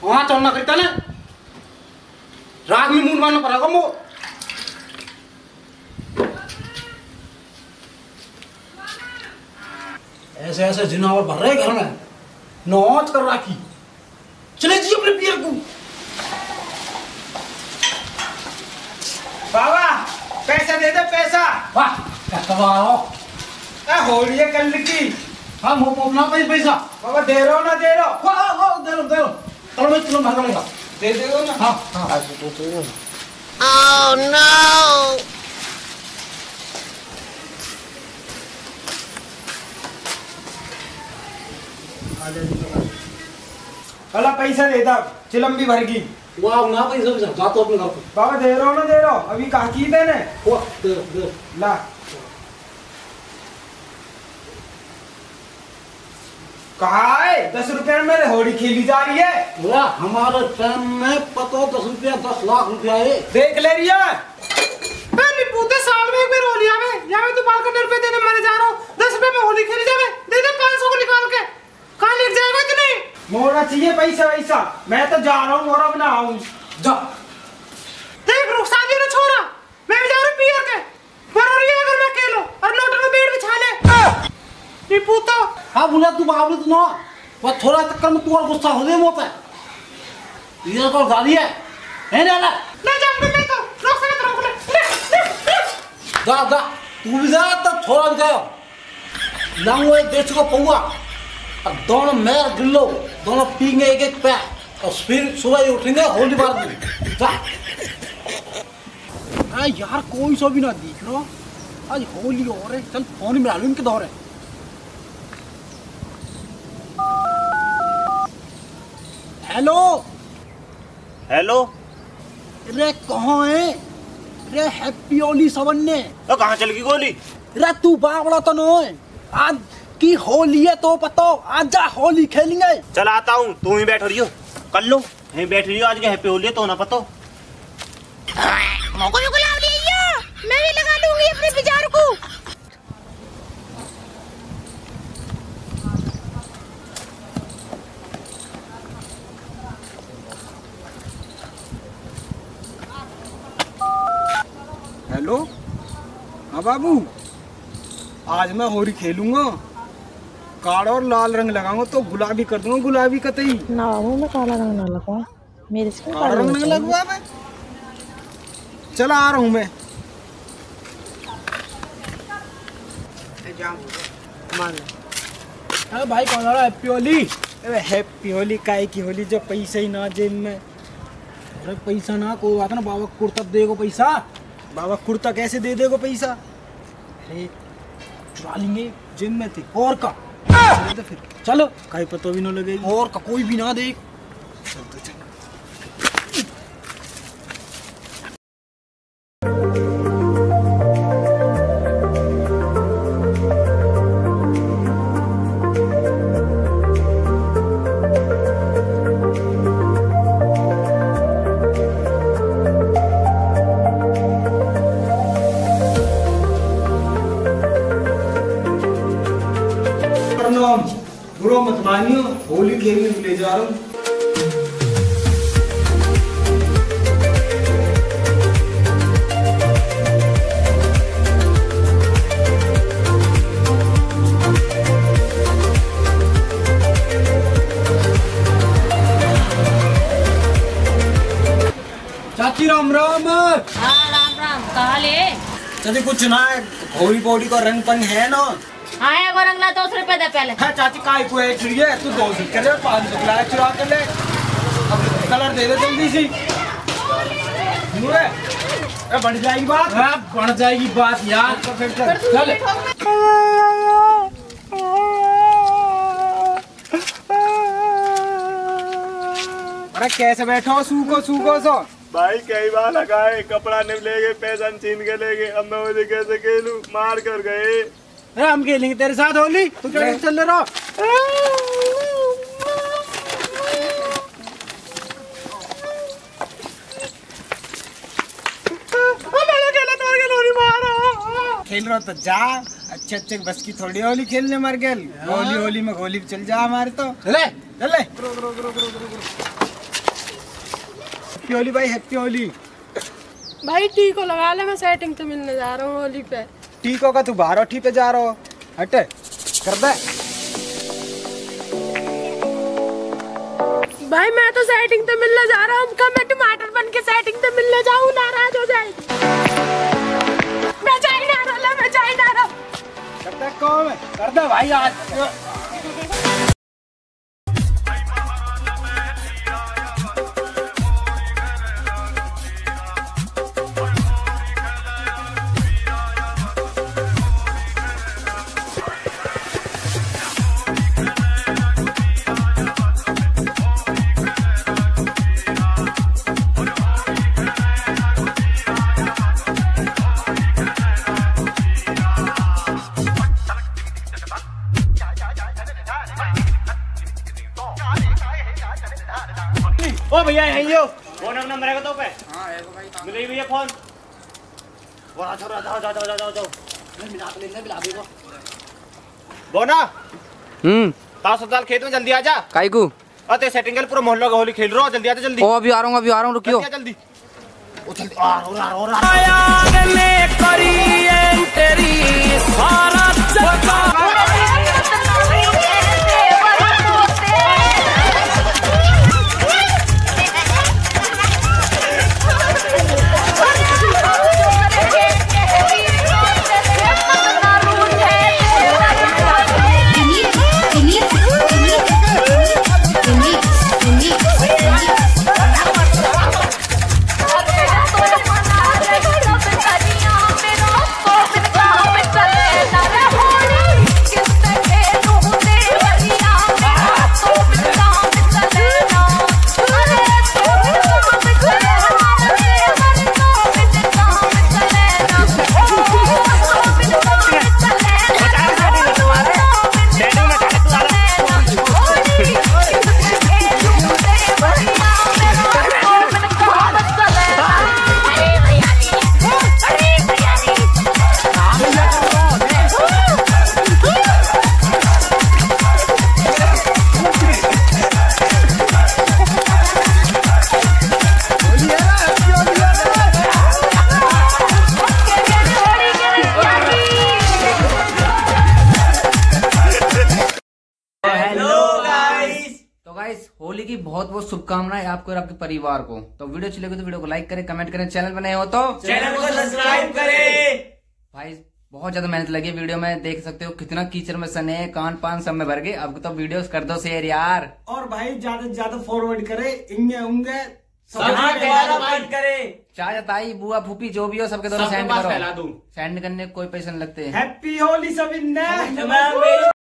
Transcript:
वहाँ चलना करता ना राग में मूड मारना पड़ेगा मो ऐसे ऐसे जिनावर भर रहे घर में नौच कर राखी चले जी अपने पियर को। बाबा पैसा दे दे पैसा। वाह कटवाओ होली है कल की। हम हो अपना पैसा बाबा दे रहा हो ना दे रहा हो? वाह दे लो चलो मैं चलो भर लेगा दे देगा ना। हाँ हाँ Oh no! भला पैसा दे दो चिलम भी भर गई। वाह ना पैसा जा तो अपने घर को। बाबा दे रहा हो ना दे रहा हो? अभी कहा की देने वाह दे ला कहा है 10 रुपए में मेरे होली खेली जा रही है। वाह हमारे टाइम में पता 10 रुपया 10 लाख रुपया है। देख ले रही है पहले पूरे साल में एक बार होली आवे या मैं तो बाल का रुपए देने मरे जा रहा हूँ 10 रुपए में होली खेली जावे दे दे 500 को निकाल के कहाँ लेके जाएगा इतने मोड़ा चाहिए पैसा वैसा। मैं तो जा रहा हूँ मोड़ा बना आऊँ जा देख रुखसार जी ने छोड़ा मैं भी जा रहा हूँ पियर के बरोरी अगर मैं खेलो और नोटर में बेड बिछा ले ये पूता। हाँ बोला तू बाबू तो ना वो थोड़ा चक्कर में तू और गुस्सा हो गया मोता ये तो गाड़ी है ना ले जा मैं तो रोक सकता रोक ले जा तू भी जा तो थोड़ा भी जाओ लाऊंगा एक देश को पौआ और दोनों मैर गिल्लो दोनों पीएंगे एक एक पैक और फिर सुबह ही उठेंगे होली बार दिन जा। अरे यार कोई सो भी ना दिख रहा आज होली हो रहे चल फोन में डालू इनके दौरे। हेलो हेलो रे कहाँ है रे हैप्पी होली सबन्ने तो कहाँ चल गई गोली? रे तू बावड़ा तो नहीं आज की होली है तो पता आज जा होली खेलेंगे। चल आता हूँ तू ही बैठ रही हो कर लो यहीं बैठ रही हो आज के हैप्पी होली है तो ना पता मोको गुलाब ले आइयो मैं भी लगा लूंगी अपने बिजार को। हेलो हाँ बाबू आज मैं होली खेलूंगा काला और लाल रंग लगाऊंगा तो गुलाबी कर दूंगा गुलाबी कतई ना बाबू मैं काला रंग ना लगवाऊं मेरे से काला रंग नहीं लगवा मैं। चला आ रहा हूँ मैं। अरे भाई कौन आ रहा है हैप्पी होली? अरे हैप्पी होली काहे की होली जो पैसा ही ना जेब में। अरे पैसा ना कोई बात ना बाबा कुर्ता देगो पैसा। बाबा कुर्ता कैसे दे देगो पैसा? अरे चुरा लेंगे जेब में थी और का चलो तो फिर चलो कहीं पता भी ना लगेगी और का कोई भी ना देख। चल तो चल। बुरा मत मानियो होली खेलने के लिए जा रहा हूँ। चाची राम राम। हाँ राम राम कहाँ ले चाची कुछ ना है होली बॉडी का रंग पंग है ना। हाँ है वो रंगला 200 रुपए दे पहले। हाँ चाची काय को है चिड़िया तू 200 करे 500 लाया चुरा कर ले अब कलर दे दे जल्दी सी। बढ़ जाएगी बात। हाँ बढ़ जाएगी बात यार तो फिर चल चल अरे कैसे बैठो सूखो सूखो सो भाई कई बार लगाए कपड़ा नहीं ले गए पैसा छीन के ले गए अब मैं मुझे कैसे खेलूं मार कर गए। अरे हम खेलेंगे तेरे साथ होली तू क्या चल रहा खेल रहा तो जा अच्छे अच्छे बस की थोड़ी होली खेलने मर गए होली होली में होली चल जा हमारे तो ले चले हैप्पी होली भाई, हैप्पी होली। भाई टीको लगा ले, मैं सेटिंग तो मिलने जा रहा हूँ होली पे। टीको का तू 12 ठी पे जा रहा हो, हटे कर दे। भाई मैं तो सेटिंग तो मिलने जा रहा हूँ, कब मैं टमाटर बन के सेटिंग तो मिलने जाऊँ, नाराज हो जाए। मैं जाई ना रहा कर दे कौन है? कर दे भाई आज। ओ भैया यहीं हो, फोन अपना मेरे को तो पे। हां है भाई, मिले भैया फोन। वाह जाओ मिला दे को। बोना तास अस्पताल खेत में जल्दी आ जा। काई को अते सेटिंग कर, पूरा मोहल्ला का होली खेल रहा हो, जल्दी आ जा जल्दी। ओ अभी आ रहा हूं रुकियो। जल्दी ओ जल्दी आ यार में करी एंट्री सारा चक्का। होली की बहुत बहुत शुभकामनाएं आपको और आपके परिवार को। तो वीडियो अच्छी लगे तो वीडियो को लाइक करें, कमेंट करें, चैनल पर नए हो तो चैनल को सब्सक्राइब करें। भाई बहुत ज्यादा मेहनत लगी वीडियो में, देख सकते हो कितना कीचड़ में सने, कान पान सब में भर गए। अब तो वीडियो कर दो शेयर यार, और भाई ज्यादा से ज्यादा फॉरवर्ड करे, इंगे उंगे करे, चाचा ताई बुआ फूफी जो भी हो सबके द्वारा सेंड करो। सेंड करने कोई पैसे नहीं लगते। हैप्पी होली सभी ने।